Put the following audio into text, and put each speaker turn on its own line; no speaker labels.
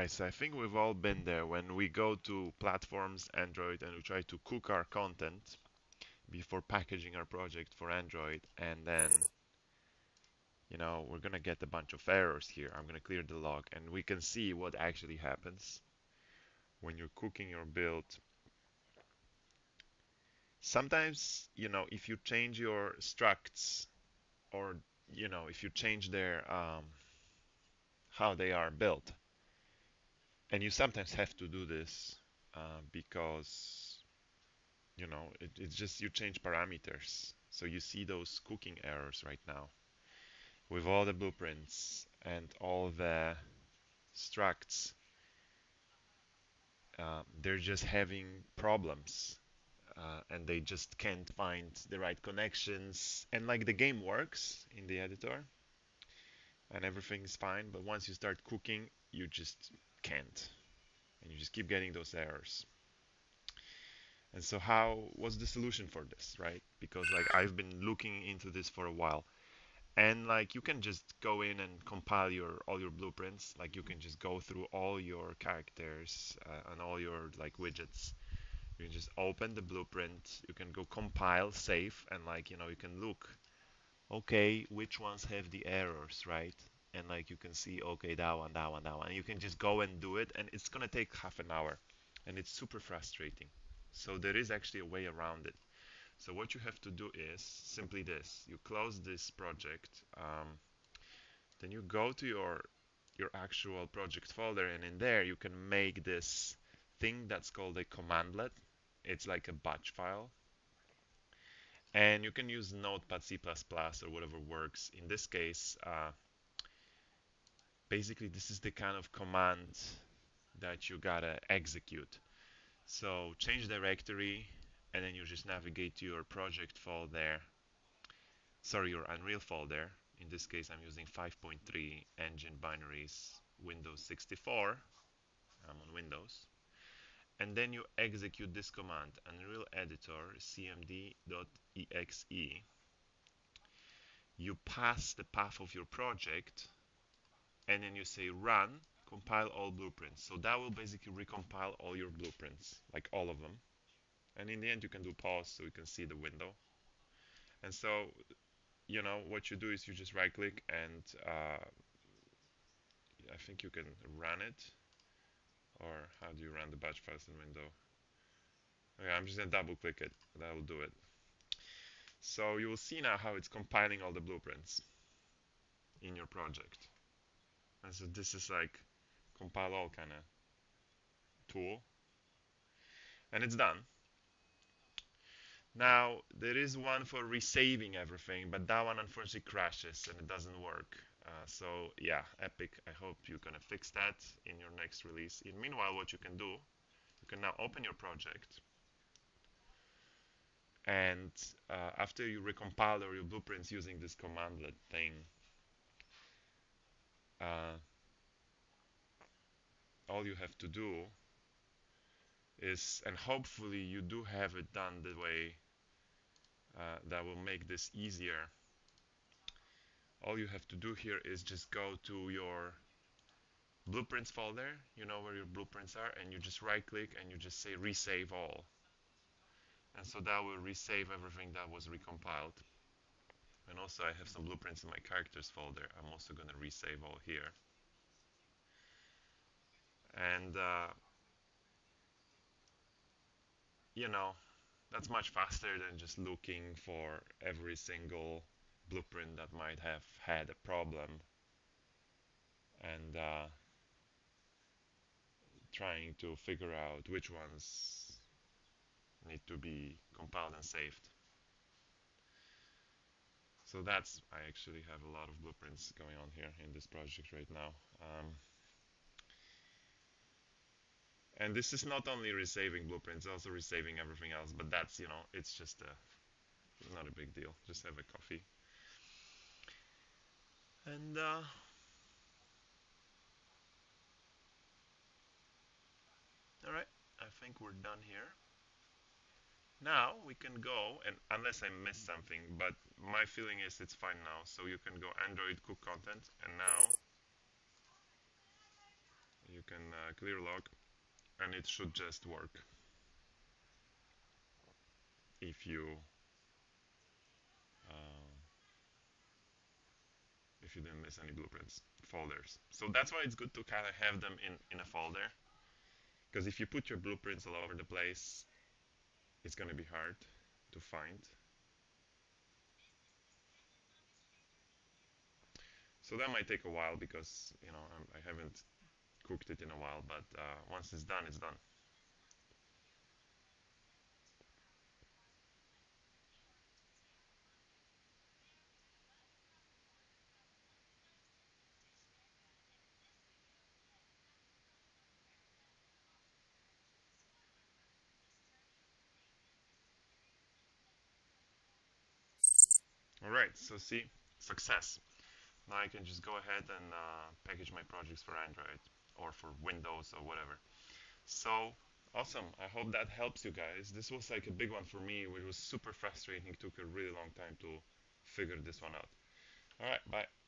Right, so I think we've all been there when we go to platforms, Android, and we try to cook our content before packaging our project for Android, and then, we're gonna get a bunch of errors here. I'm gonna clear the log, and we can see what actually happens when you're cooking your build. Sometimes, if you change your structs or, if you change their how they are built, and you sometimes have to do this because it's just you change parameters. So you see those cooking errors right now with all the blueprints and all the structs. They're just having problems, and they just can't find the right connections. And like the game works in the editor and everything is fine, but once you start cooking, you just can't, and you just keep getting those errors. And so what's the solution for this, right? Because like I've been looking into this for a while. And like you can just go in and compile your all your blueprints. Like you can just go through all your characters and all your like widgets. You can just open the blueprint. You can go compile, save, and like you can look. Okay, which ones have the errors, right? And like you can see, okay, that one, that one, that one. And you can just go and do it, and it's gonna take half an hour, and it's super frustrating. So there is actually a way around it. So what you have to do is simply this. You close this project, then you go to your actual project folder, and in there you can make this thing that's called a commandlet. It's like a batch file. And you can use Notepad, C++, or whatever works. In this case, basically this is the kind of command that you gotta execute. So change directory, and then you just navigate to your project folder, sorry, your Unreal folder. In this case, I'm using 5.3 engine binaries, Windows 64. I'm on Windows. And then you execute this command, Unreal Editor cmd.exe. You pass the path of your project, and then you say run, compile all blueprints. So that will basically recompile all your blueprints, like all of them. And in the end, you can do pause so you can see the window. And so, what you do is you just right click and I think you can run it. Or how do you run the batch files in window? Okay, I'm just gonna double click it. That will do it. So you will see now how it's compiling all the blueprints in your project. And so this is like compile all kind of tool. And it's done. Now there is one for resaving everything, but that one unfortunately crashes and it doesn't work. So yeah, Epic, I hope you're gonna fix that in your next release. Meanwhile, what you can do, you can now open your project, and after you recompile all your blueprints using this commandlet thing, uh, all you have to do is, and hopefully you do have it done the way that will make this easier. All you have to do here is just go to your blueprints folder, you know where your blueprints are, and you just right click and you just say resave all. And so that will resave everything that was recompiled. And also I have some blueprints in my characters folder. I'm also going to resave all here. And you know, that's much faster than just looking for every single blueprint that might have had a problem and trying to figure out which ones need to be compiled and saved. So I actually have a lot of blueprints going on here in this project right now. And this is not only resaving blueprints, also resaving everything else, but that's, it's just not a big deal. Just have a coffee. And all right, I think we're done here. Now we can go, and unless I missed something, but my feeling is it's fine now. So you can go Android cook content, and now You can clear log, and it should just work if you uh, if you didn't miss any blueprints folders. So that's why it's good to kind of have them in a folder, because if you put your blueprints all over the place, it's going to be hard to find. So that might take a while because I haven't cooked it in a while, but once it's done, it's done. All right, so see, success. Now I can just go ahead and package my projects for Android or for Windows or whatever. So awesome. I hope that helps you guys. This was like a big one for me, which was super frustrating. It took a really long time to figure this one out. All right, bye.